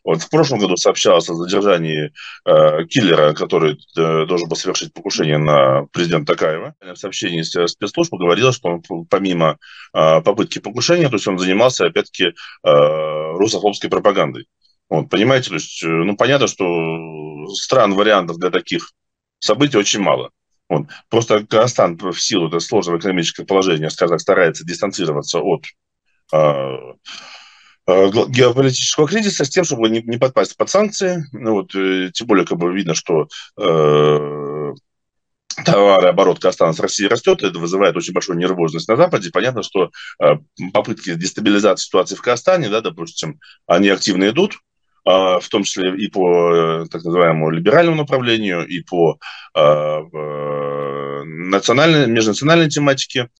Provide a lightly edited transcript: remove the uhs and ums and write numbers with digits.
Вот в прошлом году сообщалось о задержании киллера, который должен был совершить покушение на президента Токаева. В сообщении спецслужб говорилось, что он, помимо попытки покушения, то есть он занимался, опять-таки, русофобской пропагандой. Вот, понимаете, то есть, ну, понятно, что стран, вариантов для таких событий очень мало. Вот. Просто Казахстан в силу этого сложного экономического положения, скажем так, старается дистанцироваться от геополитического кризиса с тем, чтобы не подпасть под санкции. Ну, вот, тем более, как бы видно, что товарооборот Казахстана с Россией растет, это вызывает очень большую нервозность на Западе. Понятно, что попытки дестабилизации ситуации в Казахстане, да, допустим, они активно идут, в том числе и по так называемому либеральному направлению, и по межнациональной тематике.